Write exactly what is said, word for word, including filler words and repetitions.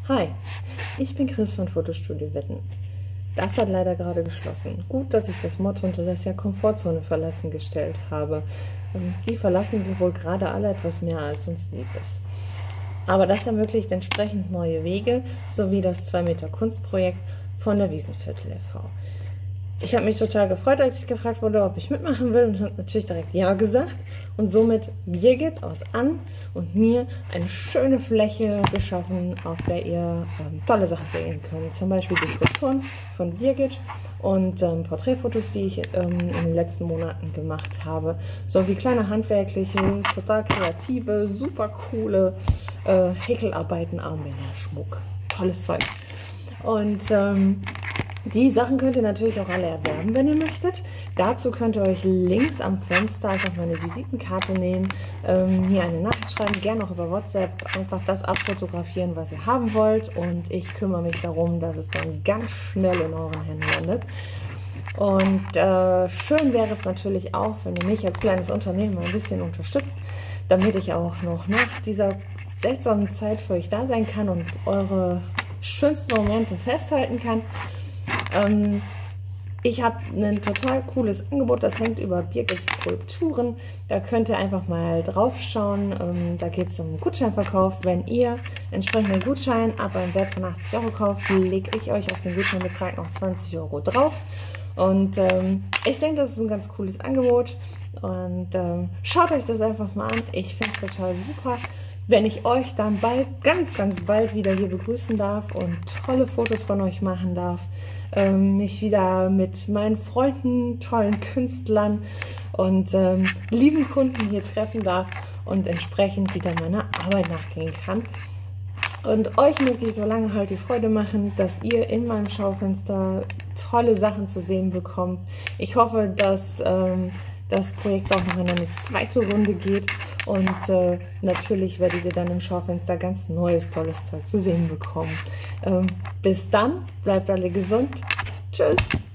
Hi, ich bin Chris von Fotostudio Witten. Das hat leider gerade geschlossen. Gut, dass ich das Motto unter das Jahr Komfortzone verlassen gestellt habe. Die verlassen wir wohl gerade alle etwas mehr, als uns lieb ist. Aber das ermöglicht entsprechend neue Wege, sowie das zwei Meter Kunstprojekt von der Wiesenviertel e V Ich habe mich total gefreut, als ich gefragt wurde, ob ich mitmachen will, und habe natürlich direkt Ja gesagt und somit Birgit aus An und mir eine schöne Fläche geschaffen, auf der ihr ähm, tolle Sachen sehen könnt. Zum Beispiel die Skulpturen von Birgit und ähm, Porträtfotos, die ich ähm, in den letzten Monaten gemacht habe, sowie kleine handwerkliche, total kreative, super coole äh, Häkelarbeiten, Armbänder, Schmuck. Tolles Zeug. Und ähm, die Sachen könnt ihr natürlich auch alle erwerben, wenn ihr möchtet. Dazu könnt ihr euch links am Fenster einfach meine Visitenkarte nehmen, ähm, mir eine Nachricht schreiben, gerne auch über WhatsApp, einfach das abfotografieren, was ihr haben wollt, und ich kümmere mich darum, dass es dann ganz schnell in euren Händen landet. Und äh, schön wäre es natürlich auch, wenn ihr mich als kleines Unternehmen ein bisschen unterstützt, damit ich auch noch nach dieser seltsamen Zeit für euch da sein kann und eure schönsten Momente festhalten kann. Ähm, ich habe ein total cooles Angebot, das hängt über Birgits Skulpturen. Da könnt ihr einfach mal drauf schauen. Ähm, da geht es um Gutscheinverkauf. Wenn ihr entsprechenden Gutschein ab einem Wert von achtzig Euro kauft, lege ich euch auf den Gutscheinbetrag noch zwanzig Euro drauf. Und ähm, ich denke, das ist ein ganz cooles Angebot. Und ähm, schaut euch das einfach mal an. Ich finde es total super, wenn ich euch dann bald, ganz, ganz bald wieder hier begrüßen darf und tolle Fotos von euch machen darf, ähm, mich wieder mit meinen Freunden, tollen Künstlern und ähm, lieben Kunden hier treffen darf und entsprechend wieder meiner Arbeit nachgehen kann. Und euch möchte ich so lange halt die Freude machen, dass ihr in meinem Schaufenster tolle Sachen zu sehen bekommt. Ich hoffe, dass ähm, das Projekt auch noch in eine zweite Runde geht, und äh, natürlich werdet ihr dann im Schaufenster ganz neues, tolles Zeug zu sehen bekommen. Ähm, bis dann, bleibt alle gesund. Tschüss!